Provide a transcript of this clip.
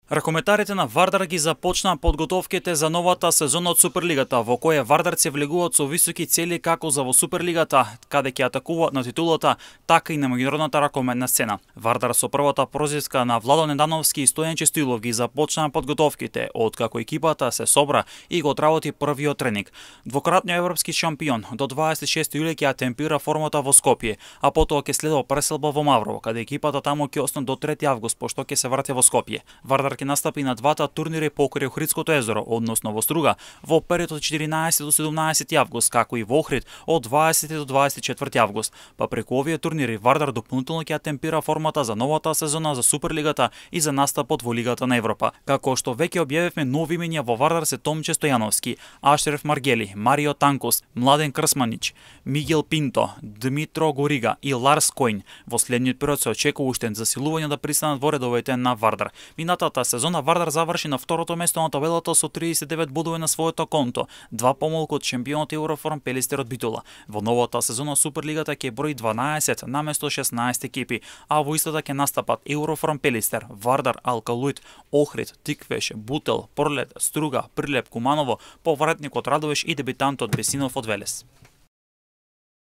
Ракометарите на Вардар ги започнаа подготовките за новата сезона од Суперлигата, во која вардарци влегуваат со високи цели како за во Суперлигата, каде ќе атакуваат на титулата, така и на меѓународната ракометна сцена. Вардар со првата прозиска на Владо Недановски и Стојан Честилов ги започнаа подготовките, откако екипата се собра и го одработи првиот тренинг. Двократниот европски шампион до 26 јули ќе темпира формата во Скопје, а потоа ќе следува преселба во Маврово, каде екипата таму ќе остане до 3 август, пошто ќе се врати во Скопје. Вардар ќе настапи на двата турнири покрај Охридското езеро, односно во Струга, во период од 14 до 17 август, како и во Охрид од 20 до 24 август. Па преку овие турнири Вардар дополнително ќе темпира формата за новата сезона за Суперлигата и за настапот во Лигата на Европа. Како што веќе објавивме, нови имења во Вардар се Томче Стојановски, Ашреф Маргели, Марио Танкос, Младен Крсманич, Мигел Пинто, Дмитро Горига и Ларс Којн. Во следниот период се очекува уште засилувања да пристанат во редовите на Вардар. Минатата сезона Вардар заврши на второто место на табелата со 39 бодови на своето конто, два помалку од шампионот Евроформ Пелистер од Битола. Во новата сезона Суперлигата ќе брои 12 наместо 16 екипи, а во истата ќе настапат Евроформ Пелистер, Вардар, Алкалуит, Охрид, Тиквеш, Бутел, Пролет, Струга, Прилеп, Куманово, повратникот Радовиш и дебитантот Бесинов од Велес.